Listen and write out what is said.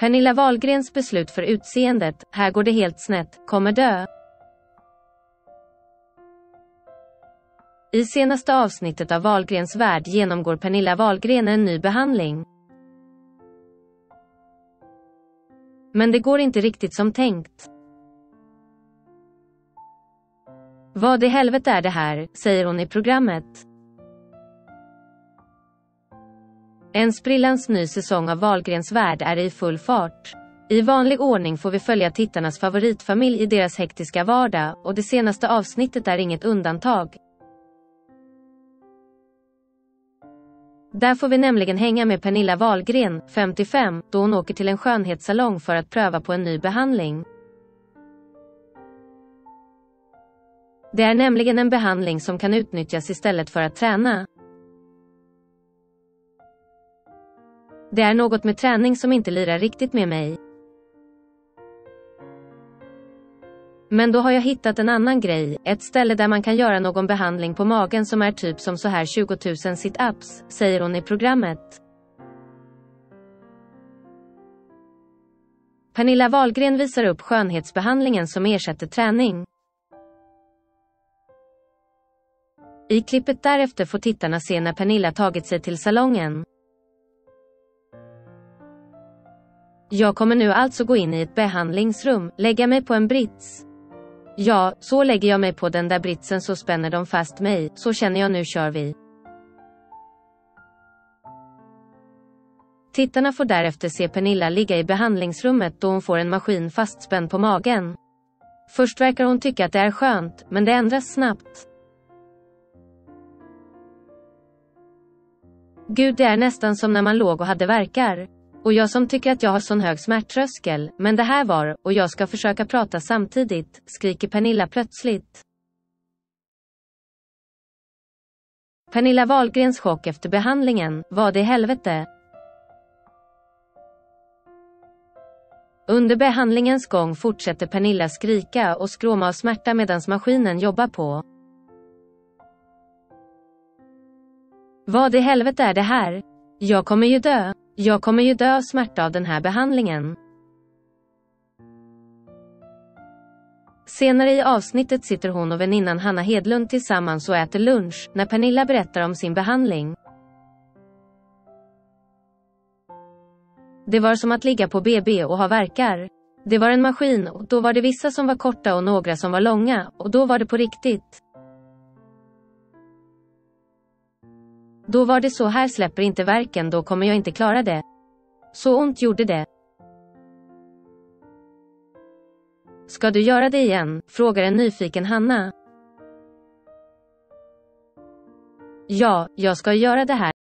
Pernilla Wahlgrens beslut för utseendet, här går det helt snett, kommer dö. I senaste avsnittet av Wahlgrens värld genomgår Pernilla Wahlgren en ny behandling. Men det går inte riktigt som tänkt. Vad i helvete är det här, säger hon i programmet. En sprillans ny säsong av Wahlgrens värld är i full fart. I vanlig ordning får vi följa tittarnas favoritfamilj i deras hektiska vardag, och det senaste avsnittet är inget undantag. Där får vi nämligen hänga med Pernilla Wahlgren, 55, då hon åker till en skönhetssalong för att pröva på en ny behandling. Det är nämligen en behandling som kan utnyttjas istället för att träna. Det är något med träning som inte lirar riktigt med mig. Men då har jag hittat en annan grej, ett ställe där man kan göra någon behandling på magen som är typ som så här 20 000 sit-ups, säger hon i programmet. Pernilla Wahlgren visar upp skönhetsbehandlingen som ersätter träning. I klippet därefter får tittarna se när Pernilla tagit sig till salongen. Jag kommer nu alltså gå in i ett behandlingsrum, lägga mig på en brits. Ja, så lägger jag mig på den där britsen så spänner de fast mig, så känner jag nu kör vi. Tittarna får därefter se Pernilla ligga i behandlingsrummet då hon får en maskin fastspänd på magen. Först verkar hon tycka att det är skönt, men det ändras snabbt. Gud, det är nästan som när man låg och hade värkar. Och jag som tycker att jag har sån hög smärttröskel, men det här var, och jag ska försöka prata samtidigt, skriker Pernilla plötsligt. Pernilla Wahlgrens chock efter behandlingen, vad i helvete? Under behandlingens gång fortsätter Pernilla skrika och skråma av smärta medan maskinen jobbar på. Vad i helvete är det här? Jag kommer ju dö. Jag kommer ju dö av smärta av den här behandlingen. Senare i avsnittet sitter hon och väninnan Hanna Hedlund tillsammans och äter lunch, när Pernilla berättar om sin behandling. Det var som att ligga på BB och ha värkar. Det var en maskin, och då var det vissa som var korta och några som var långa, och då var det på riktigt. Då var det så här, släpper inte värken, då kommer jag inte klara det. Så ont gjorde det. Ska du göra det igen? Frågar en nyfiken Hanna. Ja, jag ska göra det här.